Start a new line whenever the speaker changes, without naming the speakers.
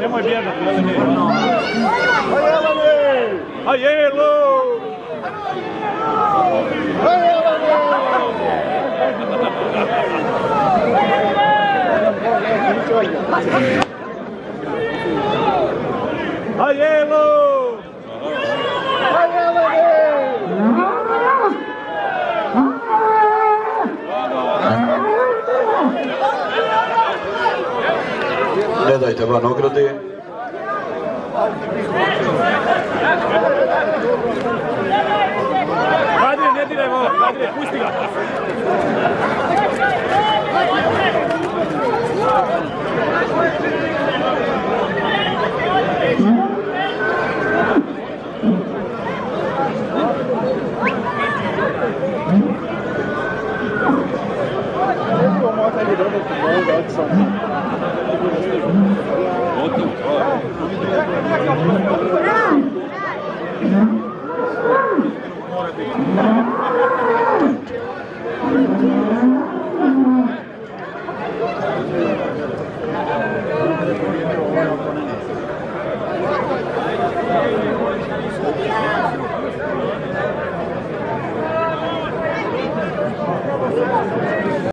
Nemoj bježati, Jelene! A Jelene! A Jelu! A Jelene! A Jelu! A Jelene!
Ne dajte van ograde.
Kadri, ne diraj ovo, Kadri, pusti ga!